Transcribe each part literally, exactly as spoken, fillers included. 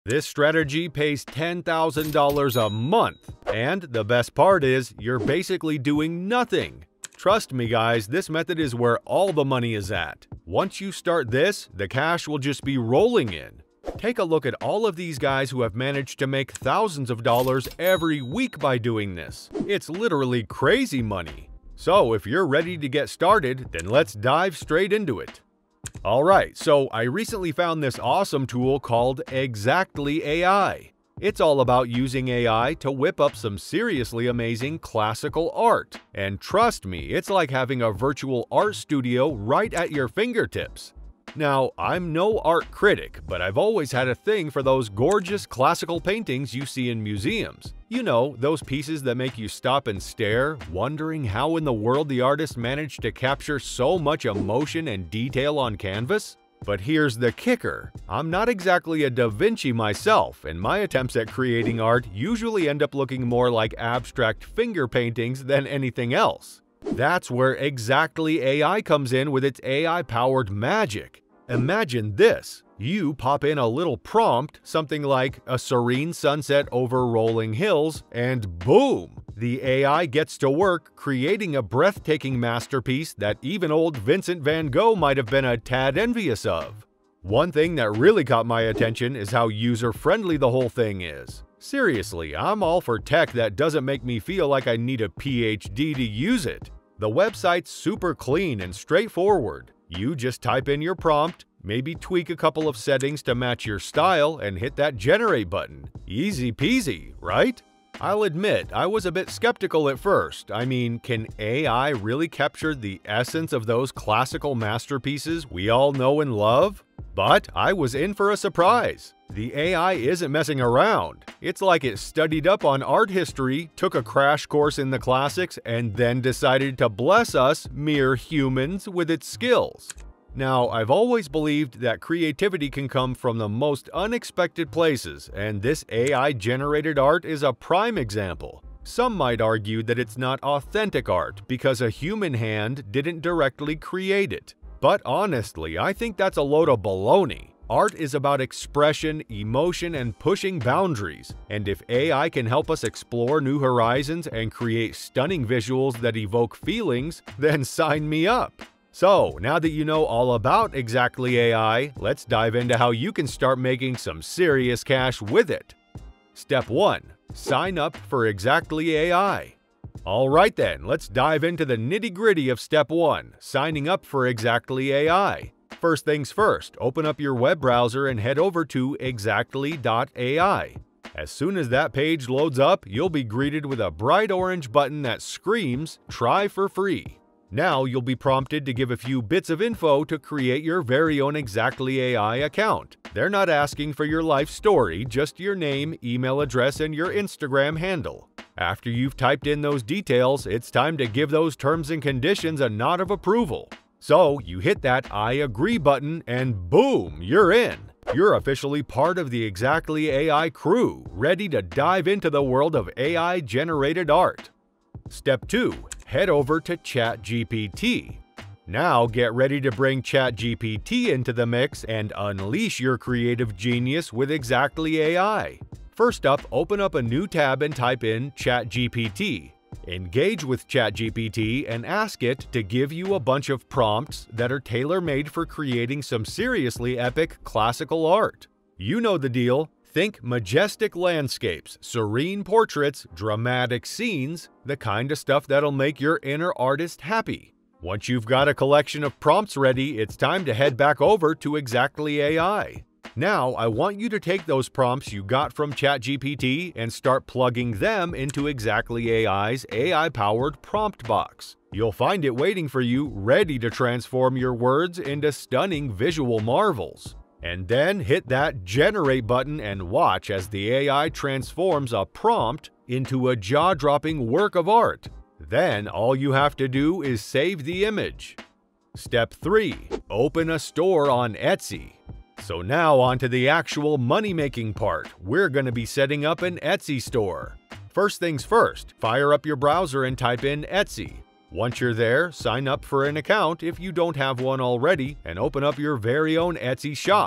This strategy pays ten thousand dollars a month, and the best part is you're basically doing nothing. Trust me guys, this method is where all the money is at. Once you start this, the cash will just be rolling in. Take a look at all of these guys who have managed to make thousands of dollars every week by doing this. It's literally crazy money. So if you're ready to get started, then let's dive straight into it. Alright, so I recently found this awesome tool called Exactly A I. It's all about using A I to whip up some seriously amazing classical art. And trust me, it's like having a virtual art studio right at your fingertips. Now, I'm no art critic, but I've always had a thing for those gorgeous classical paintings you see in museums. You know, those pieces that make you stop and stare, wondering how in the world the artist managed to capture so much emotion and detail on canvas? But here's the kicker. I'm not exactly a Da Vinci myself, and my attempts at creating art usually end up looking more like abstract finger paintings than anything else. That's where Exactly A I comes in with its A I-powered magic. Imagine this. You pop in a little prompt, something like a serene sunset over rolling hills, and boom! The A I gets to work creating a breathtaking masterpiece that even old Vincent van Gogh might have been a tad envious of. One thing that really caught my attention is how user-friendly the whole thing is. Seriously, I'm all for tech that doesn't make me feel like I need a P H D to use it. The website's super clean and straightforward. You just type in your prompt, maybe tweak a couple of settings to match your style, and hit that generate button. Easy peasy, right? I'll admit, I was a bit skeptical at first. I mean, can A I really capture the essence of those classical masterpieces we all know and love? But I was in for a surprise. The A I isn't messing around. It's like it studied up on art history, took a crash course in the classics, and then decided to bless us, mere humans, with its skills. Now, I've always believed that creativity can come from the most unexpected places, and this A I-generated art is a prime example. Some might argue that it's not authentic art because a human hand didn't directly create it. But honestly, I think that's a load of baloney. Art is about expression, emotion, and pushing boundaries, and if A I can help us explore new horizons and create stunning visuals that evoke feelings, then sign me up! So, now that you know all about Exactly A I, let's dive into how you can start making some serious cash with it. Step one. Sign up for Exactly A I. Alright then, let's dive into the nitty-gritty of step one, signing up for Exactly A I. First things first, open up your web browser and head over to exactly dot A I. As soon as that page loads up, you'll be greeted with a bright orange button that screams, "Try for free." Now you'll be prompted to give a few bits of info to create your very own Exactly A I account. They're not asking for your life story, just your name, email address, and your Instagram handle. After you've typed in those details, it's time to give those terms and conditions a nod of approval. So you hit that I agree button and boom, you're in. You're officially part of the Exactly A I crew, ready to dive into the world of A I-generated art. Step two. Head over to ChatGPT. Now get ready to bring ChatGPT into the mix and unleash your creative genius with Exactly A I. First up, open up a new tab and type in ChatGPT. Engage with ChatGPT and ask it to give you a bunch of prompts that are tailor-made for creating some seriously epic classical art. You know the deal. Think majestic landscapes, serene portraits, dramatic scenes, the kind of stuff that'll make your inner artist happy. Once you've got a collection of prompts ready, it's time to head back over to Exactly A I. Now, I want you to take those prompts you got from ChatGPT and start plugging them into Exactly A I's A I-powered prompt box. You'll find it waiting for you, ready to transform your words into stunning visual marvels. And then hit that generate button and watch as the A I transforms a prompt into a jaw-dropping work of art. Then all you have to do is save the image. Step three. Open a store on Etsy. So now on to the actual money-making part. We're going to be setting up an Etsy store. First things first, fire up your browser and type in Etsy. Once you're there, sign up for an account if you don't have one already and open up your very own Etsy shop.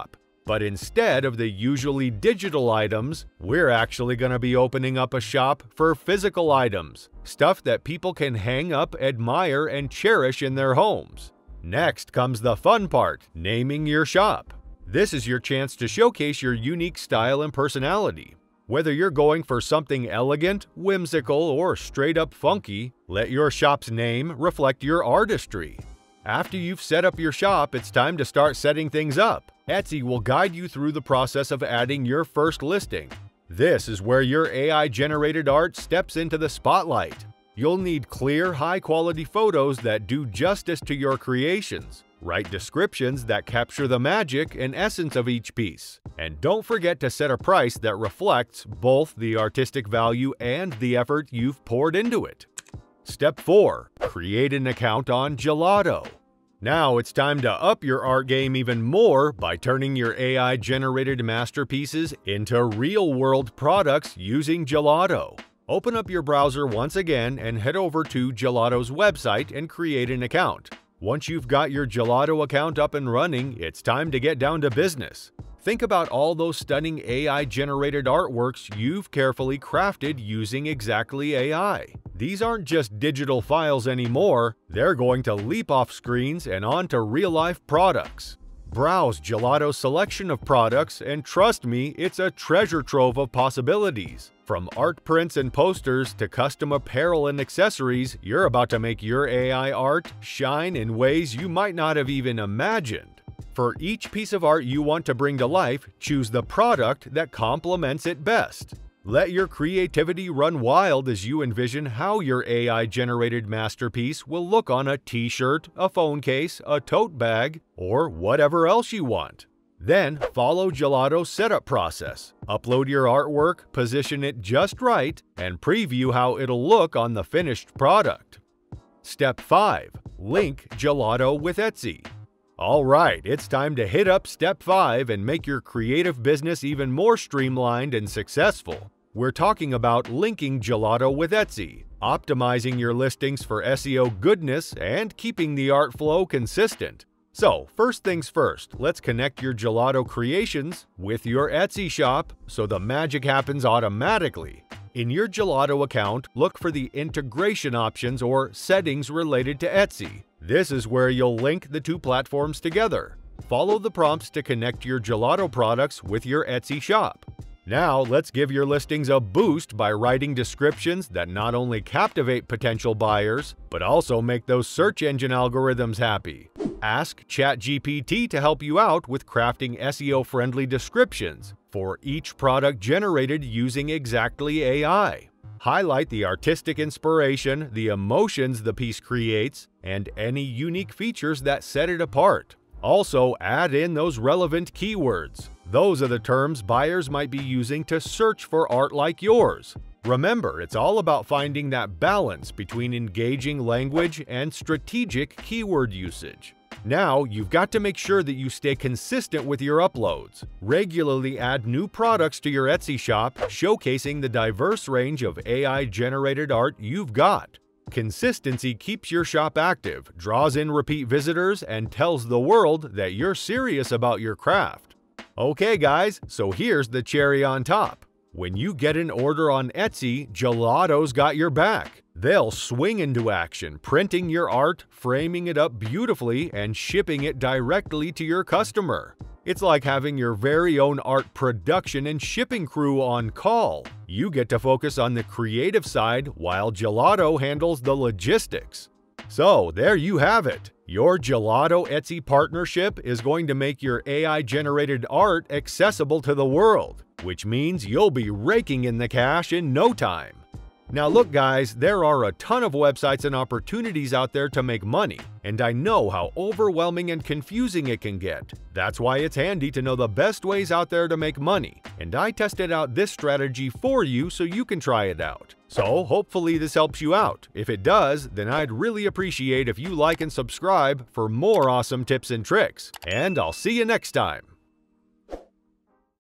But instead of the usually digital items, we're actually going to be opening up a shop for physical items, stuff that people can hang up, admire, and cherish in their homes. Next comes the fun part, naming your shop. This is your chance to showcase your unique style and personality. Whether you're going for something elegant, whimsical, or straight up funky, let your shop's name reflect your artistry. After you've set up your shop, it's time to start setting things up. Etsy will guide you through the process of adding your first listing. This is where your A I-generated art steps into the spotlight. You'll need clear, high-quality photos that do justice to your creations. Write descriptions that capture the magic and essence of each piece. And don't forget to set a price that reflects both the artistic value and the effort you've poured into it. Step four. Create an account on Gelato. Now it's time to up your art game even more by turning your A I-generated masterpieces into real-world products using Gelato. Open up your browser once again and head over to Gelato's website and create an account. Once you've got your Gelato account up and running, it's time to get down to business. Think about all those stunning A I-generated artworks you've carefully crafted using Exactly A I. These aren't just digital files anymore, they're going to leap off screens and onto real-life products. Browse Gelato's selection of products and trust me, it's a treasure trove of possibilities. From art prints and posters to custom apparel and accessories, you're about to make your A I art shine in ways you might not have even imagined. For each piece of art you want to bring to life, choose the product that complements it best. Let your creativity run wild as you envision how your A I-generated masterpiece will look on a t-shirt, a phone case, a tote bag, or whatever else you want. Then, follow Gelato's setup process. Upload your artwork, position it just right, and preview how it'll look on the finished product. Step five. Link Gelato with Etsy. Alright, it's time to hit up Step five and make your creative business even more streamlined and successful. We're talking about linking Gelato with Etsy, optimizing your listings for S E O goodness, and keeping the art flow consistent. So, first things first, let's connect your Gelato creations with your Etsy shop so the magic happens automatically. In your Gelato account, look for the integration options or settings related to Etsy. This is where you'll link the two platforms together. Follow the prompts to connect your Gelato products with your Etsy shop. Now, let's give your listings a boost by writing descriptions that not only captivate potential buyers, but also make those search engine algorithms happy. Ask ChatGPT to help you out with crafting S E O-friendly descriptions for each product generated using Exactly A I. Highlight the artistic inspiration, the emotions the piece creates, and any unique features that set it apart. Also, add in those relevant keywords. Those are the terms buyers might be using to search for art like yours. Remember, it's all about finding that balance between engaging language and strategic keyword usage. Now, you've got to make sure that you stay consistent with your uploads. Regularly add new products to your Etsy shop, showcasing the diverse range of A I-generated art you've got. Consistency keeps your shop active, draws in repeat visitors, and tells the world that you're serious about your craft. Okay guys, so here's the cherry on top. When you get an order on Etsy, Gelato's got your back. They'll swing into action, printing your art, framing it up beautifully, and shipping it directly to your customer. It's like having your very own art production and shipping crew on call. You get to focus on the creative side while Gelato handles the logistics. So there you have it. Your Gelato Etsy partnership is going to make your A I-generated art accessible to the world, which means you'll be raking in the cash in no time. Now look guys, there are a ton of websites and opportunities out there to make money, and I know how overwhelming and confusing it can get. That's why it's handy to know the best ways out there to make money, and I tested out this strategy for you so you can try it out. So hopefully this helps you out. If it does, then I'd really appreciate if you like and subscribe for more awesome tips and tricks, and I'll see you next time.